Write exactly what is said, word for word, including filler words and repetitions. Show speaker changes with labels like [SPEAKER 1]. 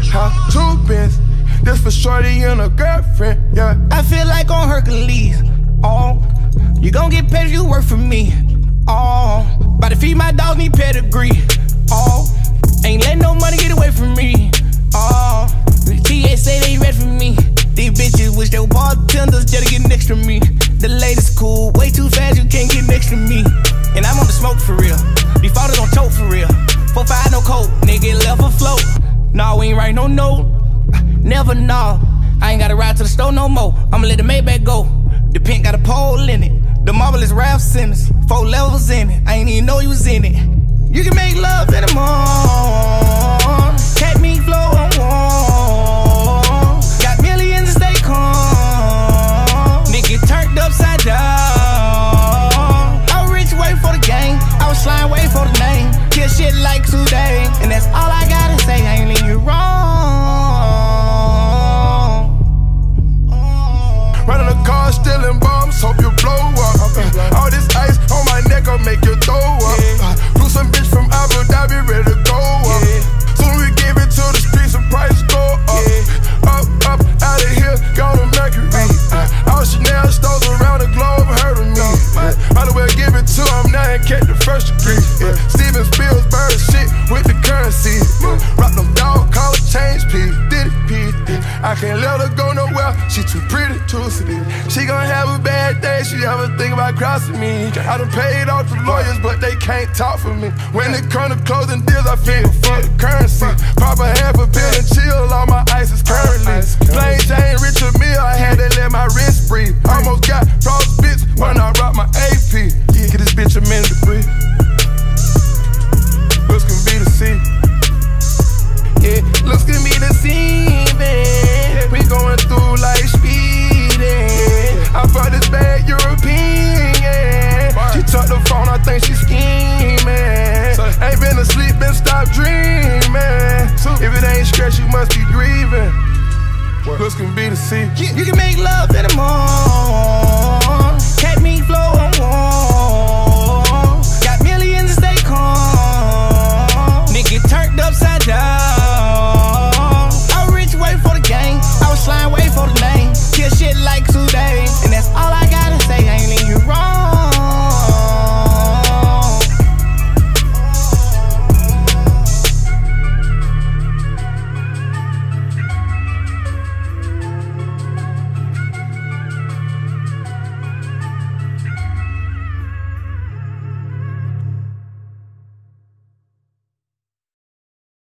[SPEAKER 1] How two bins? This for shorty and a girlfriend, yeah.
[SPEAKER 2] I feel like on Hercules. Oh, you gon' get paid if you work for me. Oh, about to feed my dog, need pedigree. Oh, ain't letting no money get away from me. Oh, the T A say they ready for me. These bitches wish they were bartenders just to get next to me. The latest cool, way too fast, you can't get next to me. And I'm on the smoke for real. These fathers don't choke for real. Four five no coke, nigga left afloat. Nah, we ain't write no note. Never know. I ain't gotta ride to the store no more. I'ma let the Maybach go. The pink got a pole in it. The marble is Ralph Simmons. Four levels in it. I ain't even know you was in it. You can make love in the morning. Cat me flow on warm. Got millions to stay calm. Nigga turned upside down. I was rich, wait for the game. I was slime, wait for the name. Kill shit like today. And that's all I gotta say. I ain't leave you wrong.
[SPEAKER 1] Running a car, stealing bombs, hope you blow up. Uh, all this ice on my neck, I'll make you throw up. Uh, blew some bitch from Abu Dhabi, ready to go up. Soon we give it to the streets and price go up. Up, up, out of here, go to Mercury. Uh, all Chanel stores around the globe, heard of me. Uh, might as well give it to him now and catch the first degree. Uh, Steven Spielberg shit with the currency. Uh, rock them dog collar change, please. Did it, please. I can't let her go nowhere, she too pretty to sleep. She gon' have a bad day, she ever think about crossing me. I done paid off the lawyers, but they can't talk for me. When it come to closing deals, I feel for the currency. Pop a half a pill and chill, all my ice is currently. Plain Jane, Richard Mille, I had to let my wrist breathe. Almost got frostbite when I rock my A P. Get this bitch a minute to breathe. Looks can be the sea. Yeah, looks can be the scene, man. We going through like speeding. I fuck this bad European, yeah. She took the phone, I think she scheming. Ain't been asleep, been stopped dreaming. If it ain't stress, you must be grieving. Looks can be the sea.
[SPEAKER 2] You can make love in the morning.